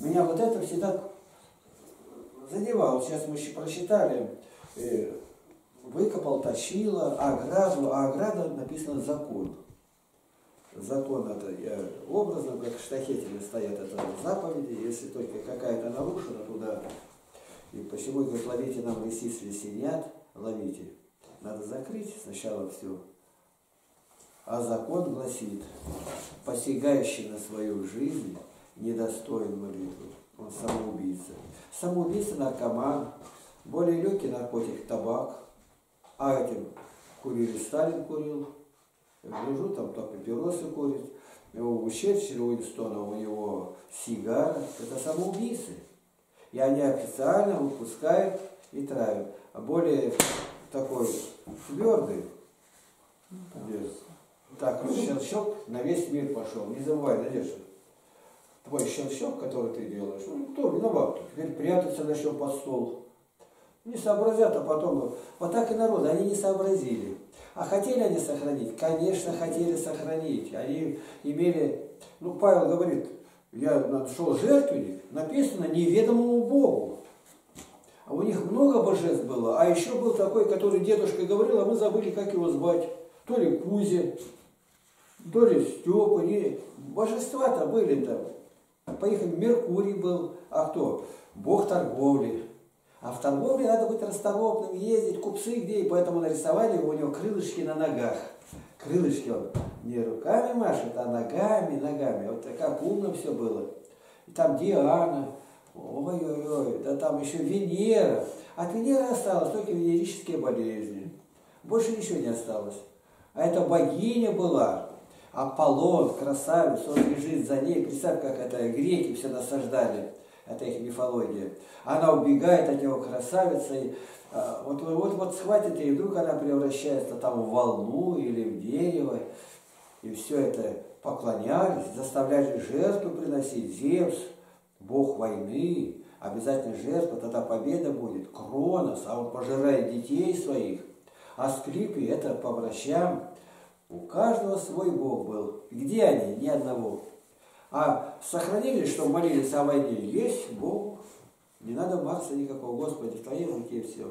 Меня вот это всегда задевало. Сейчас мы еще прочитали, выкопал, тащила ограду, а ограда написано закон. Закон это образно, как штахетели стоят, это заповеди, если только какая-то нарушена туда. И почему, говорит, ловите нам лисиц, лисенят, ловите. Надо закрыть сначала все. А закон гласит, посягающий на свою жизнь недостоин молитвы. Он самоубийца. Самоубийца наркоман, более легкий наркотик табак. А этим курили, Сталин курил. Я гляжу, там то папиросы курит. У Черчилля, Уинстона, у него сигара. Это самоубийцы. И они официально выпускают и травят. А более такой твердый, так, щелчок на весь мир пошел. Не забывай, Надежда. Твой щелчок, который ты делаешь, ну кто виноват? Теперь прятаться начнем под стол. Не сообразят, а потом... Вот так и народ, они не сообразили. А хотели они сохранить? Конечно, хотели сохранить. Они имели... Ну, Павел говорит, я нашел жертвенник, написано неведомому Богу. А у них много божеств было. А еще был такой, который дедушка говорил, а мы забыли, как его звать. То ли Кузя, то ли Степа. Божества-то были там. По их Меркурий был. А кто? Бог торговли. А в торговле надо быть расторопным, ездить, купцы где, и поэтому нарисовали у него крылышки на ногах. Крылышки он не руками машет, а ногами, ногами. Вот как умно все было. И там Диана, ой-ой-ой, да там еще Венера. От Венеры осталось только венерические болезни. Больше ничего не осталось. А это богиня была. Аполлон, красавец, он лежит за ней. Представь, как это греки все насаждали. Это их мифология. Она убегает от него, красавица. И, вот схватит ее, и вдруг она превращается там в волну или в дерево. И все это поклонялись, заставляли жертву приносить. Зевс, бог войны, обязательно жертва, тогда победа будет. Кронос, а он пожирает детей своих. Асклепий, это по врачам. У каждого свой бог был. Где они? Ни одного. А сохранили, что молились о войне? Есть Бог. Не надо Марса никакого. Господи, в твоей руке все.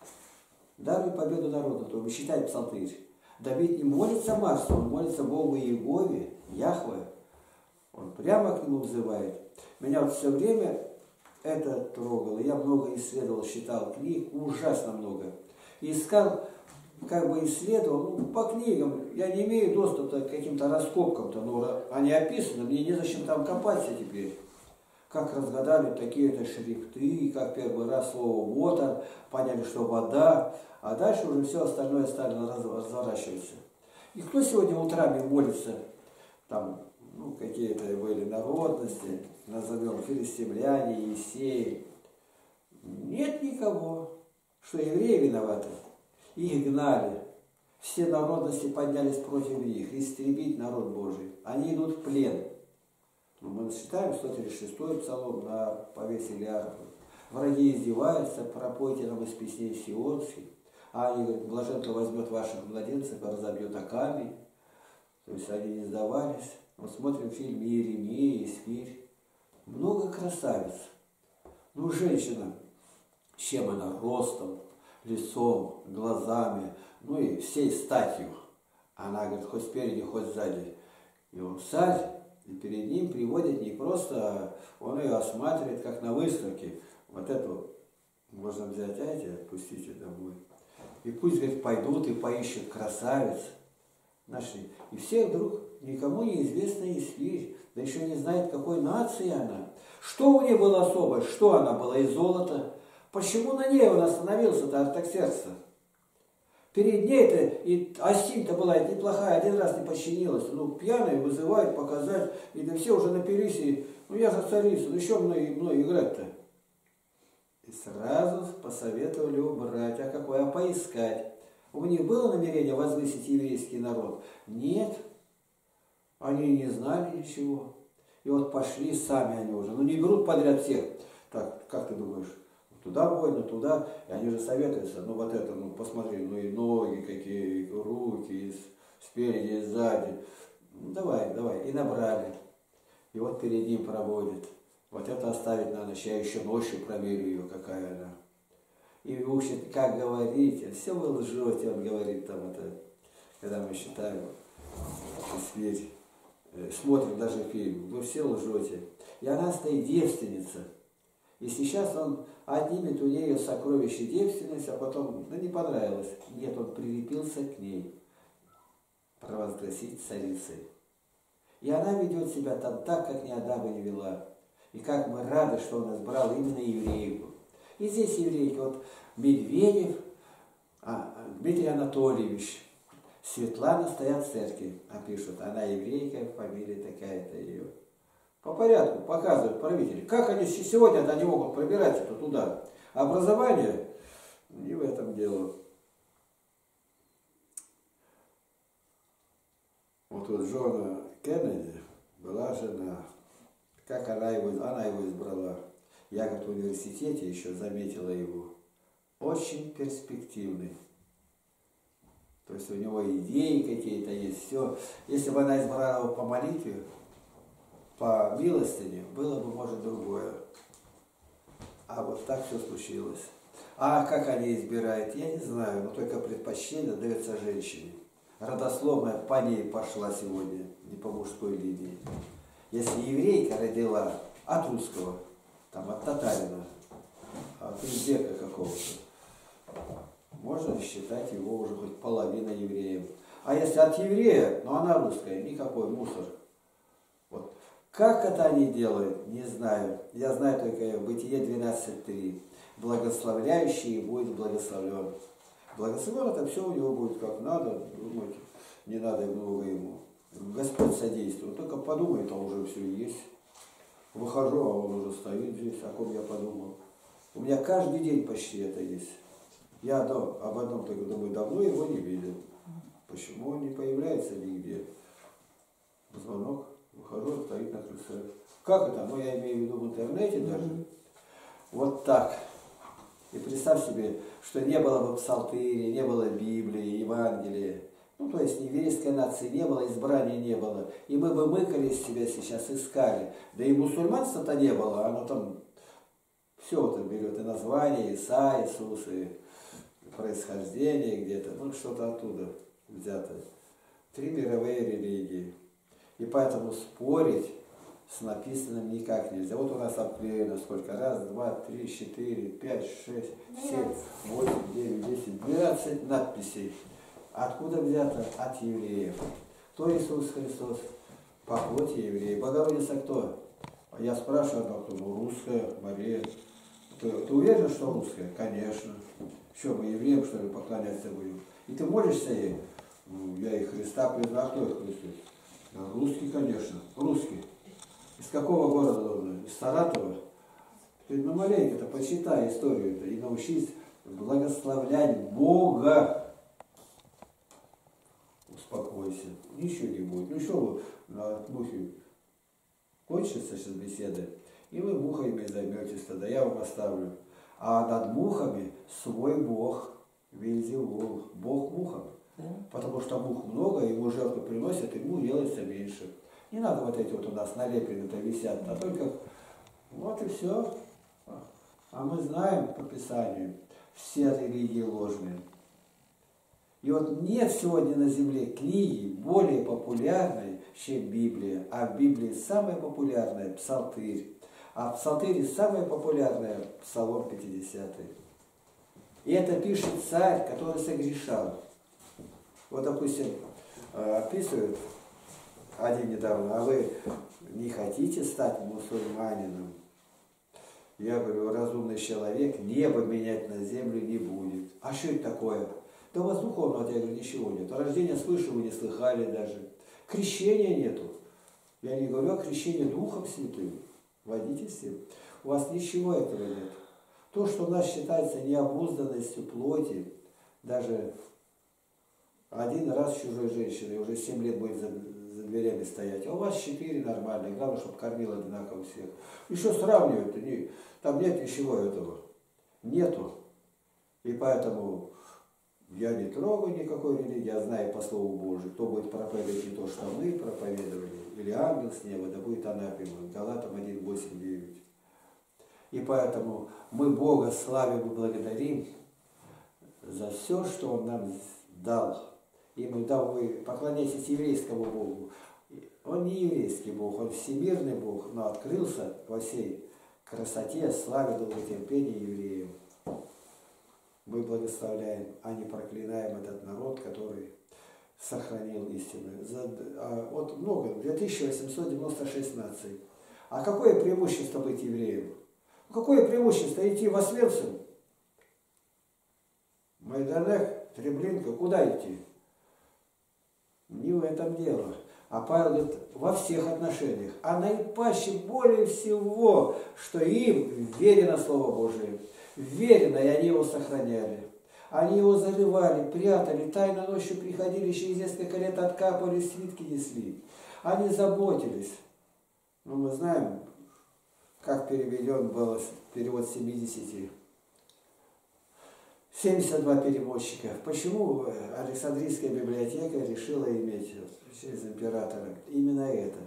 Даруй победу народу, то считать псалтырь. Давид не молится Марсу, он молится Богу Иегове, Яхве. Он прямо к нему взывает. Меня вот все время это трогало. Я много исследовал, читал книг, ужасно много. И искал, как бы исследовал, ну, по книгам. Я не имею доступа к каким-то раскопкам-то, но они описаны, мне незачем там копаться теперь. Как разгадали такие-то шрифты, как первый раз слово «water», поняли, что вода, а дальше уже все остальное стали разворачиваться. И кто сегодня утрами молится, там, ну, какие-то были народности, назовем филистимляне, Есеи. Нет никого, что евреи виноваты. Их гнали. Все народности поднялись против них, истребить народ Божий. Они идут в плен. Мы считаем 136-й псалом, повесили арфу. Враги издеваются, пропойте нам из песней сионских. А они говорят, блажен, кто возьмет ваших младенцев и разобьет о камень. То есть они не сдавались. Вот смотрим фильм Иеремия, Исфирь. Много красавиц. Ну, женщина, с чем она? Ростом, лицом, глазами, ну и всей статью. Она говорит, хоть спереди, хоть сзади. И он царь. И перед ним приводит не просто, он ее осматривает, как на выставке. Вот эту можно взять, эти, отпустите домой. И пусть, говорит, пойдут и поищут красавиц. Нашли. И все вдруг никому неизвестная Исфирь, да еще не знает, какой нации она. Что у нее было особое, что она была из золота. Почему на ней он остановился-то, Артаксеркс? Перед ней-то и Астинь-то была неплохая, один раз не подчинилась. Ну, пьяные вызывают, показать, и да все уже напились, и, ну я же царица, ну еще мной играть-то. И сразу посоветовали убрать, а какое, а поискать. У них было намерение возвысить еврейский народ? Нет, они не знали ничего. И вот пошли сами они уже, ну не берут подряд всех. Так, как ты думаешь? Туда войну, туда, и они же советуются, ну вот это, ну посмотри, ну и ноги какие, и руки, и спереди, и сзади. Ну давай, давай, и набрали. И вот перед ним проводят. Вот это оставить на ночь. Я еще ночью проверю ее, какая она. И учит, как говорить. Все вы лжете, он говорит там это, когда мы считаем, сверь, смотрим даже фильм, вы все лжете. И она стоит девственница. И сейчас он отнимет у нее сокровище девственности, а потом, ну не понравилось. Нет, он прилепился к ней, провозгласить царицей. И она ведет себя там так, как ни одна бы не вела. И как мы рады, что он избрал именно еврейку. И здесь еврейки, вот Медведев, Дмитрий Анатольевич, Светлана стоят в церкви, а пишут, она еврейка, фамилия такая-то ее. По порядку показывают правители. Как они сегодня-то они могут пробирать это туда? Образование не в этом дело. Вот Джона Кеннеди была жена. Как она его избрала. Я как в университете еще заметила его. Очень перспективный. То есть у него идеи какие-то есть, все. Если бы она избрала его по молитве, по милостыне, было бы, может, другое. А вот так все случилось. А как они избирают, я не знаю, но только предпочтение дается женщине. Родословная по ней пошла сегодня, не по мужской линии. Если еврейка родила от русского, там, от татарина, от узбека какого-то, можно считать его уже хоть половина евреем. А если от еврея, но она русская, никакой мусор. Вот. Как это они делают, не знаю. Я знаю только Бытие 12.3. Благословляющий будет благословлен. Благословен это все у него будет как надо, думать, не надо много ему. Господь содействует, только подумает, а уже все есть. Выхожу, а он уже стоит здесь, о ком я подумал. У меня каждый день почти это есть. Я об одном только думаю, давно его не видел. Почему он не появляется нигде? Звонок, выхожу, он стоит на крыльце. Как это? Ну, я имею в виду в интернете даже. Вот так. И представь себе, что не было бы псалтыри, не было Библии, Евангелия. Ну, то есть еврейской нации не было, избрания не было. И мы бы мыкали из себя сейчас, искали. Да и мусульманства-то не было, оно там все это берет, и название, Иса, Иисус, и происхождение где-то, ну, что-то оттуда взято. 3 мировые религии. И поэтому спорить с написанным никак нельзя. Вот у нас обклеено сколько? Раз, два, три, 4, 5, 6, 7, 8, 9, 10, 12 надписей. Откуда взято? От евреев. Кто Иисус Христос? По плоти евреи. Богородица кто? Я спрашиваю, а кто? Ну, русская, Мария. Ты уверен, что русская? Конечно. Что, мы евреям, что ли, поклоняться будем? И ты молишься ей? Ну, я и Христа признаю. А кто их Христос? Да, русский, конечно. Русский. Из какого города он? Из Саратова? Ты ну маленько-то почитай историю-то и научись благословлять Бога. Успокойся. Ничего не будет. Ну что вы на мухе кончится сейчас беседа, и вы мухами займетесь тогда, я вам оставлю. А над мухами свой Бог, Вельзевул, Бог мухам. Да. Потому что мух много, ему жертву приносят, ему делается меньше. Не надо вот эти вот у нас налеплены-то висят, а только вот и все. А мы знаем по Писанию, все религии ложные. И вот нет сегодня на земле книги более популярной, чем Библия. А в Библии самая популярная – Псалтырь. А в Псалтыре самая популярная – Псалом 50. И это пишет царь, который согрешал. Вот, допустим, описывают один недавно, а вы не хотите стать мусульманином? Я говорю, разумный человек небо менять на землю не будет. А что это такое? Да у вас духовного, я говорю, ничего нет. Рождения свыше вы не слыхали даже. Крещения нету. Я не говорю о крещении Духом Святым. Водительстве. У вас ничего этого нет. То, что у нас считается необузданностью плоти, даже один раз с чужой женщиной, уже 7 лет будет за дверями стоять, а у вас 4 нормальные, главное, чтобы кормил одинаково всех. И что сравнивать-то? Там нет ничего этого. Нету. И поэтому Я не трогаю никакой религии, я знаю по Слову Божию. Кто будет проповедовать не то, что мы проповедовали, или ангел с неба, да будет анафема. Галатам 1, 8, 9. И поэтому мы Бога славим и благодарим за все, что Он нам дал. И мы поклоняйтесь еврейскому Богу. Он не еврейский Бог, Он всемирный Бог, но открылся во всей красоте, славе, долготерпении евреев. Мы благословляем, а не проклинаем этот народ, который сохранил истину. Вот много, 2896 наций. А какое преимущество быть евреем? Какое преимущество идти в Освенцим? Майданах, Треблинка, куда идти? Не в этом дело. А Павел говорит, во всех отношениях. А наипаще более всего, что им верено Слово Божие. Верено, и они его сохраняли. Они его зарывали, прятали, тайно ночью приходили, через несколько лет откапывали, свитки несли. Они заботились. Но мы знаем, как переведен был перевод 70. 72 переводчика. Почему Александрийская библиотека решила иметь через императора именно это?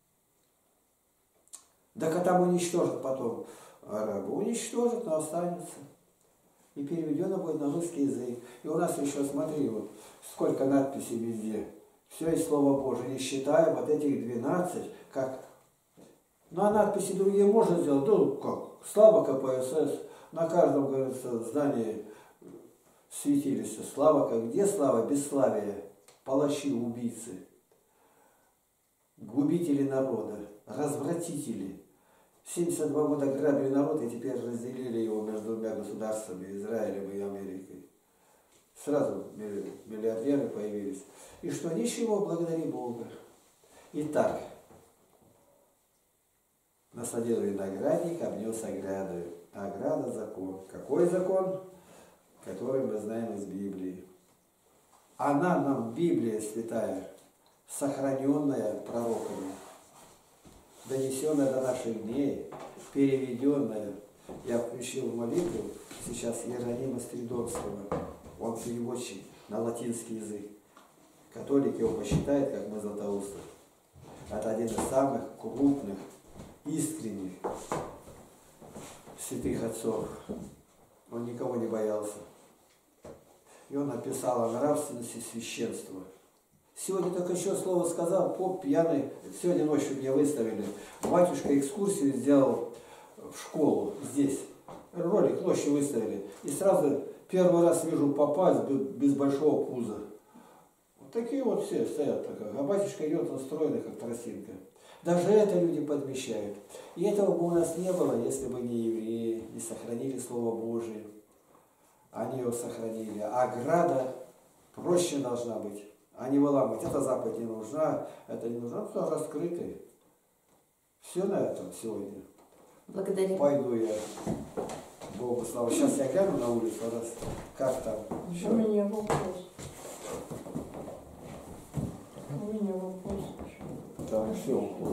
Так а там уничтожат потом арабы. Уничтожат, но останется. И переведено будет на русский язык. И у нас еще, смотри, вот сколько надписей везде. Все есть Слово Божие. Не считая вот этих 12, как... Ну а надписи другие можно сделать. Ну как? Слава КПСС. На каждом, говорится, здании святилище. Слава, как где слава? Бесславие. Палачи, убийцы. Губители народа. Развратители. 72 года грабили народ и теперь разделили его между двумя государствами, Израилем и Америкой. Сразу миллиардеры появились. И что? Ничего, благодари Бога. Итак, насадил виноградник, обнес оградою. Ограда – закон. Какой закон? Который мы знаем из Библии. Она нам, Библия святая, сохраненная пророками, донесенная до наших дней, переведенная. Я включил молитву сейчас Иеронима Стридонского. Он переводчик на латинский язык. Католики его посчитают, как мы Златоуста. Это один из самых крупных, искренних святых отцов. Он никого не боялся. И он написал о нравственности священства. Сегодня только еще слово сказал, поп пьяный, сегодня ночью меня выставили. Батюшка экскурсию сделал в школу здесь. Ролик ночью выставили. И сразу первый раз вижу попа без большого пуза. Вот такие вот все стоят. А батюшка идет, он стройный, как тростинка. Даже это люди подмещают. И этого бы у нас не было, если бы не евреи, не сохранили Слово Божие. Они его сохранили. А ограда проще должна быть. А не выламывать. Эта заповедь не нужна, это не нужно. Все раскрытый. Все на этом сегодня. Благодарю. Пойду я. Богу слава. Сейчас я гляну на улицу, раз как там. У меня вопрос. У меня вопрос. Там все.